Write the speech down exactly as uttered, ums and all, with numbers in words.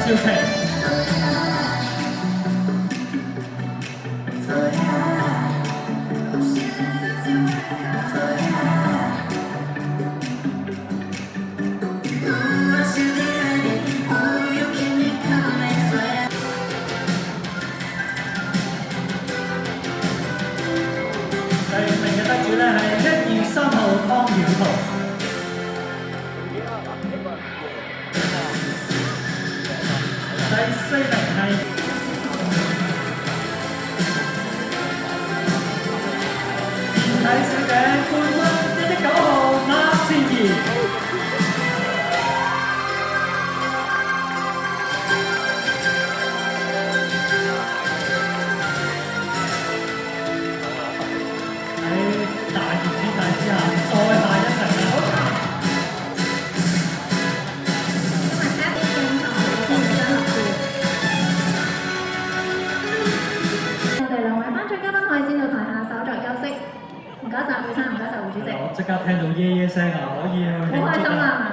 少平。 第五名嘅得主咧係一二三號湯曉彤，第四名係健體小姐冠軍一一九號馬善儀。 唔該晒，會生，唔該晒，胡主席。我即刻聽到耶耶聲啊，可以去慶祝啊！